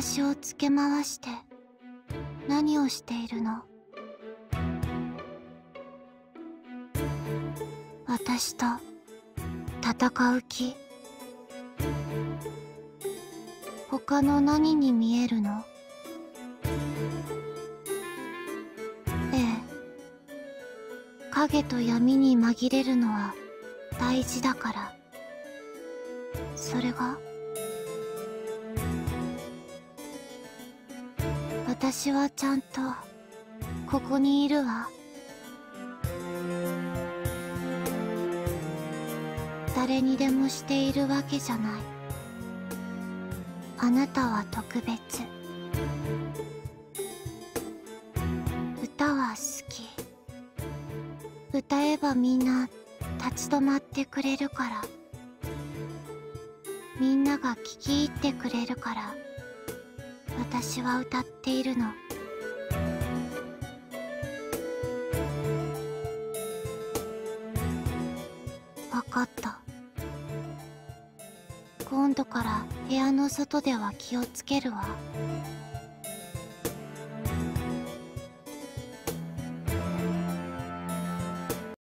端をつけ回して何をしているの？私と戦う気？他の何に見えるの？ええ、影と闇に紛れるのは大事だから。それが私はちゃんとここにいるわ。誰にでもしているわけじゃない。あなたは特別。歌は好き。歌えばみんな立ち止まってくれるから。みんなが聞き入ってくれるから、私は歌っているの。わかった。今度から部屋の外では気をつけるわ。